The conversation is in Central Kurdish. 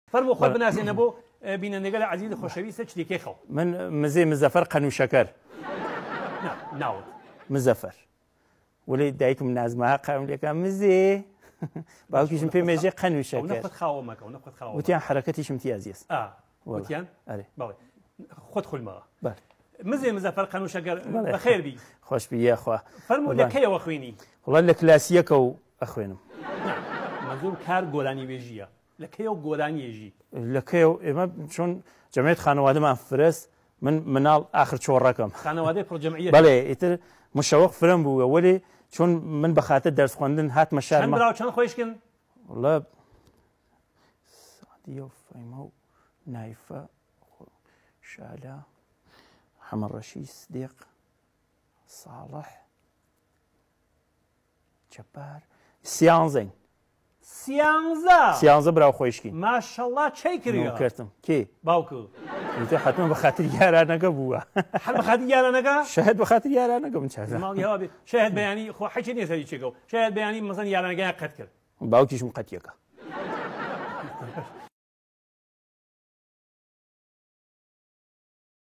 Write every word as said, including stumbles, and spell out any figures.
فەرموو خۆت بناسێنە بۆ بینەندەگە لە عەزیز خۆشەویستە چتێکی خەو. من مزێ مزەفەر قەنووشەکەر ناوت مزەفەر ولی دایکم نازمەها قاولەکە مزێ باوکیشم پێ مێژێ قەنووشەکەر خاوە مەکە و نەخۆت خاوە وتیان حرەکەتیشم تیازیست وتیان ئەرێ باڵێ خۆت خولمەوە بەر مزێ مزەفەر قەنووشەکەر بەخێر بی خۆش بیەخوا فەرموو لە کەیەوە خوێنی وڵات لە کلاسیەکە و ئەخوێنم مەزوور کار گۆرانی وێژیە لە کەیەوە گۆرانی ێژی لە کەیەوە ئێمە چۆن جەمعیت خانەوادەمان فرست من مناڵ ئاخر چۆڕەکەم خانەوادەی پڕجەمعیە بەڵێ ئیتر مشەوەق فرم بووە وەلی چۆن من بە خاتر دەرس خوێندن هاتمە شارمە براو چەند خۆشکن وڵە سعدیە و فەیمە و نایفە شالە حەمەڕەشی سدیق ساڵح جەبار سیانزەین سیانزە سیانزە براو خۆشکی ماشەڵڵا چەی کردی کردم کێ باوکو حتممە بە خاطر یارانەکە بووە هەر بە خاطر یارانەکە شاهد بە خاطر یارانەکە من چاک شاهد بەیانی خۆ حەچی نیە سەری چێکەوە شاهد بەیانی مەسەن یارانەکەیان قەت کرد باوکیشم قەتیەکە